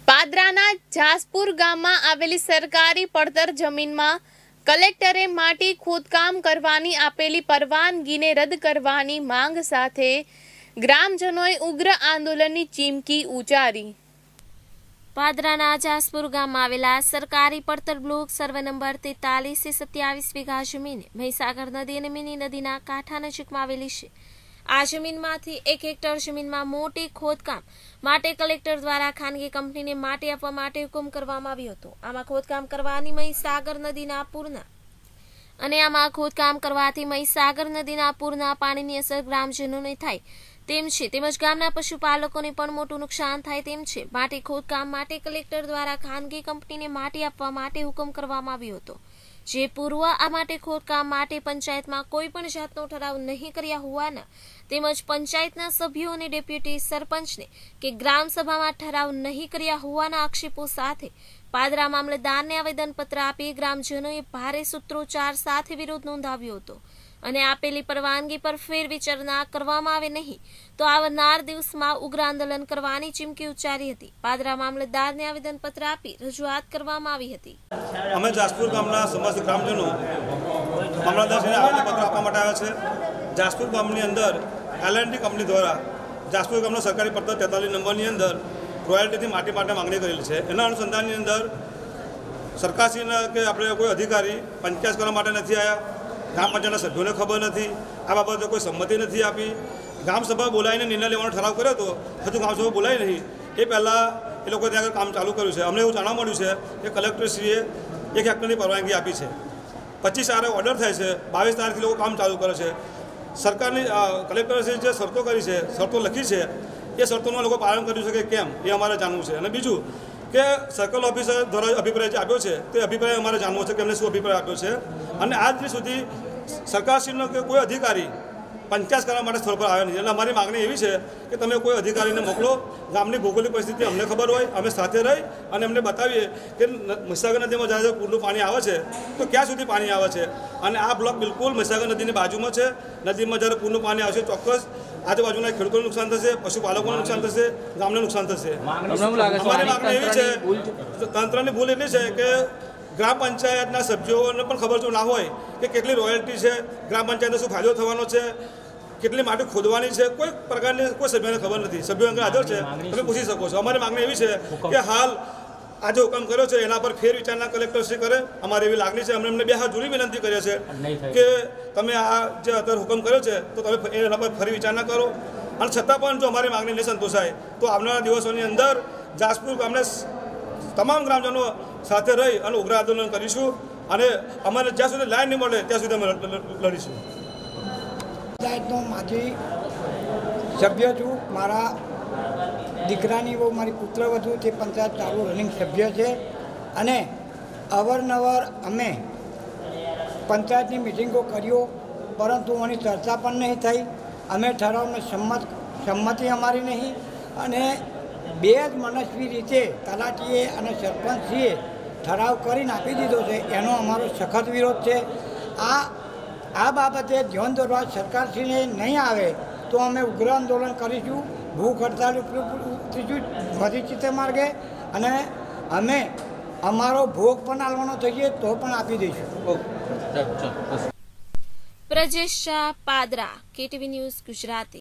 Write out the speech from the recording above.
પાદરાના જાસપુર ગામમાં આવેલી સરકારી પડતર જમીનમાં કલેક્ટરે માટી ખોદકામ કરવાની આપેલી પરવાનગીને રદ કરવાની માંગ સાથે ગ્રામજનોએ ઉગ્ર આંદોલનની ચીમકી ઉચ્ચારી। પાદરાના જાસપુર ગામમાં આવેલા સરકારી પડતર બ્લોક સર્વે નંબર 43 થી 27 વીઘા જમીન મહીસાગર નદી અને મિની નદીના કાંઠા નજીકમાં આવેલી છે। આ જમીનમાંથી 1 હેક્ટર જમીનમાં મોટી ખોદકામ માટે કલેક્ટર દ્વારા ખાનગી કંપનીને માટી આપવા માટે હુકમ કરવામાં આવ્યો હતો। આમાં ખોદકામ કરવાની મહીસાગર નદીના પૂરના પાણીની અસર ગ્રામજનોને થાય તેમ છે, તેમજ ગામના પશુપાલકોને પણ મોટું નુકસાન થાય તેમ છે। માટી ખોદકામ માટે કલેક્ટર દ્વારા ખાનગી કંપનીને માટી આપવા માટે હુકમ કરવામાં આવ્યો હતો, જે પૂર્વ આ માટે ખોદકામ માટે પંચાયતમાં કોઈ પણ જાતનો ઠરાવ નહીં કર્યા હોવાના તેમજ પંચાયતના સભ્યો અને ડેપ્યુટી સરપંચને કે ગ્રામસભામાં ઠરાવ નહીં કર્યા હોવાના આક્ષેપો સાથે પાદરા મામલતદારને આવેદનપત્ર આપી ગ્રામજનોએ ભારે સૂત્રોચ્ચાર સાથે વિરોધ નોંધાવ્યો હતો અને આપેલી પરવાનગી પર ફેરવિચારણા કરવામાં આવે નહીં તો આવનાર દિવસમાં ઉગ્ર આંદોલન કરવાની ચીમકી ઉચ્ચારી હતી। પાદરા મામલતદારને આવેદનપત્ર આપી રજૂઆત કરવામાં આવી હતી। અમે જાસપુર ગામના સમસ્ત ગ્રામજનો મામલતદારશ્રીને આવેદનપત્ર આપવા માટે આવ્યા છે। જાસપુર ગામની અંદર એલએનટી કંપની દ્વારા જાસપુર ગામના સરકારી પડતર 43 નંબરની અંદર રોયલ્ટીથી માટી માટે માંગણી કરેલી છે। એના અનુસંધાનની અંદર સરકારશ્રીના કે આપણે કોઈ અધિકારી પંચાયત કરવા માટે નથી આવ્યા, ગ્રામ પંચાયતના સભ્યોને ખબર નથી, આ બાબતે કોઈ સંમતિ નથી આપી। ગ્રામસભા બોલાવીને નિર્ણય લેવાનો ઠરાવ કર્યો હતો, હજુ ગ્રામસભા બોલાવી નહીં, એ પહેલાં એ લોકો ત્યાં આગળ કામ ચાલુ કર્યું છે। અમને એવું જાણવા મળ્યું છે કે કલેક્ટરશ્રીએ 1 હેક્ટરની પરવાનગી આપી છે, 25 તારીખે ઓર્ડર થાય છે, 22 તારીખથી લોકો કામ ચાલુ કરે છે। સરકારની કલેક્ટરશ્રીએ જે શરતો કરી છે, શરતો લખી છે, એ શરતોનું લોકો પાલન કર્યું છે કે કેમ એ અમારે જાણવું છે। અને બીજું કે સર્કલ ઓફિસર દ્વારા અભિપ્રાય જે આપ્યો છે તે અભિપ્રાય અમારે જાણવો છે કે એમને શું અભિપ્રાય આપ્યો છે। અને આજ સુધી સરકારશ્રીનો કે કોઈ અધિકારી પંચાયત કરવા માટે સ્થળ પર આવ્યા નથી। એટલે અમારી માગણી એવી છે કે તમે કોઈ અધિકારીને મોકલો, ગામની ભૌગોલિક પરિસ્થિતિ અમને ખબર હોય, અમે સાથે રહી અને એમને બતાવીએ કે મહીસાગર નદીમાં જ્યારે પૂરનું પાણી આવે છે તો ક્યાં સુધી પાણી આવે છે। અને આ બ્લોક બિલકુલ મહીસાગર નદીની બાજુમાં છે। નદીમાં જ્યારે પૂરનું પાણી આવશે ચોક્કસ આજુબાજુના ખેડૂતોને નુકસાન થશે, પશુપાલકોને નુકસાન થશે, ગામને નુકસાન થશે। અમારી માગણી એવી છે, તંત્રની ભૂલ એટલી છે કે ગ્રામ પંચાયતના સભ્યોને પણ ખબર જો ના હોય કે કેટલી રોયલ્ટી છે, ગ્રામ પંચાયતને શું ફાયદો થવાનો છે, કેટલી માટી ખોદવાની છે, કોઈ પ્રકારની કોઈ સભ્યોને ખબર નથી। સભ્યો અંગે હાજર છે, તમે પૂછી શકો છો। અમારી માગણી એવી છે કે હાલ આજે હુકમ કર્યો છે એના પર ફેર વિચારણા કલેક્ટરશ્રી કરે, અમારી એવી લાગણી છે। અમને એમને 2 હાથ જોડી વિનંતી કરીએ છે કે તમે આ જે અત્યારે હુકમ કર્યો છે તો તમે એના પર ફરી વિચારણા કરો। અને છતાં પણ જો અમારી માગણી નહીં સંતોષાય તો આવનારા દિવસોની અંદર જાસપુર ગામને તમામ ગ્રામજનો સાથે રહી અને ઉગ્ર આંદોલન કરીશું અને અમારે જ્યાં સુધી લાઈન નહીં મળે ત્યાં સુધી અમે લડીશું। પંચાયતનો માજી સભ્ય છું, મારા દીકરાની બહુ મારી પુત્રવધુ તે પંચાયત ચાલુ રનિંગ સભ્ય છે અને અવારનવાર અમે પંચાયતની મિટિંગો કર્યો પરંતુ આની ચર્ચા પણ નહીં થઈ। અમે ઠરાવને સંમતિ અમારી નહીં અને 2 જ મનસ્વી રીતે તલાટીએ અને સરપંચશ્રીએ ઠરાવ કરીને આપી દીધો છે, એનો અમારો સખત વિરોધ છે। આ બાબતે ધ્યાન દોરવા સરકારશ્રીને નહીં આવે તો અમે ઉગ્ર આંદોલન કરીશું, ભૂખ હડતાળ ઉતરીશું મધુચિત્ત માર્ગે અને અમે અમારો ભોગ પણ આલવાનો થઈએ તો પણ આપી દઈશું। Prajesh Shah, Padra, KTV news Gujarati.